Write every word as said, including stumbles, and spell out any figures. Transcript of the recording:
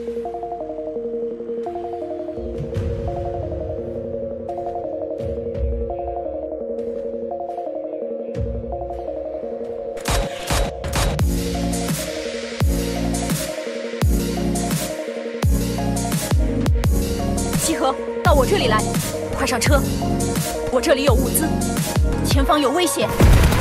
集合，到我这里来，快上车！我这里有物资，前方有危险。